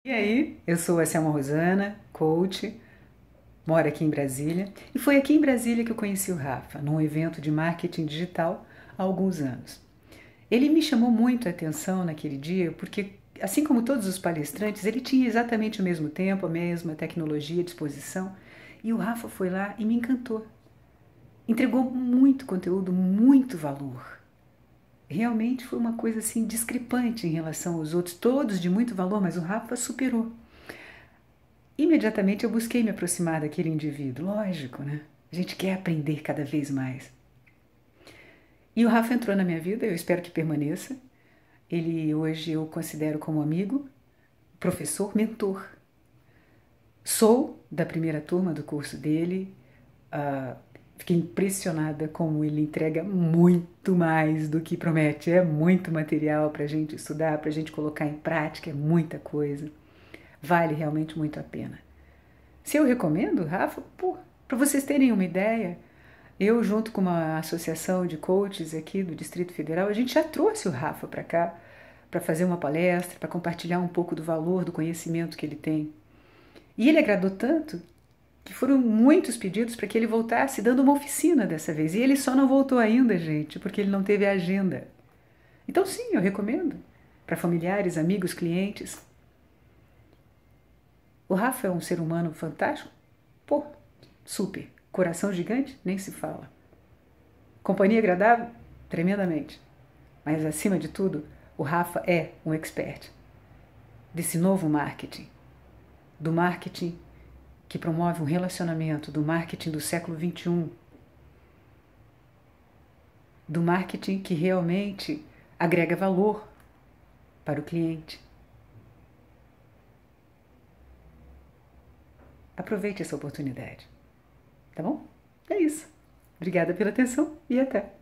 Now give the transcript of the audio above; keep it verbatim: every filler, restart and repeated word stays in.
E aí, eu sou a Selma Rosana, coach, moro aqui em Brasília, e foi aqui em Brasília que eu conheci o Rafa, num evento de marketing digital há alguns anos. Ele me chamou muito a atenção naquele dia porque, assim como todos os palestrantes, ele tinha exatamente o mesmo tempo, a mesma tecnologia à disposição, e o Rafa foi lá e me encantou. Entregou muito conteúdo, muito valor. Realmente foi uma coisa assim discrepante em relação aos outros, todos de muito valor, mas o Rafa superou. Imediatamente eu busquei me aproximar daquele indivíduo, lógico, né? A gente quer aprender cada vez mais. E o Rafa entrou na minha vida, eu espero que permaneça. Ele hoje eu considero como amigo, professor, mentor. Sou da primeira turma do curso dele, uh, fiquei impressionada como ele entrega muito mais do que promete. É muito material para a gente estudar, para a gente colocar em prática, é muita coisa. Vale realmente muito a pena. Se eu recomendo, Rafa, para vocês terem uma ideia, eu junto com uma associação de coaches aqui do Distrito Federal, a gente já trouxe o Rafa para cá para fazer uma palestra, para compartilhar um pouco do valor do conhecimento que ele tem. E ele agradou tanto que foram muitos pedidos para que ele voltasse dando uma oficina dessa vez. E ele só não voltou ainda, gente, porque ele não teve agenda. Então sim, eu recomendo para familiares, amigos, clientes. O Rafa é um ser humano fantástico? Pô, super. Coração gigante? Nem se fala. Companhia agradável? Tremendamente. Mas acima de tudo, o Rafa é um expert desse novo marketing. Do marketing que promove um relacionamento, do marketing do século vinte e um. Do marketing que realmente agrega valor para o cliente. Aproveite essa oportunidade. Tá bom? É isso. Obrigada pela atenção e até!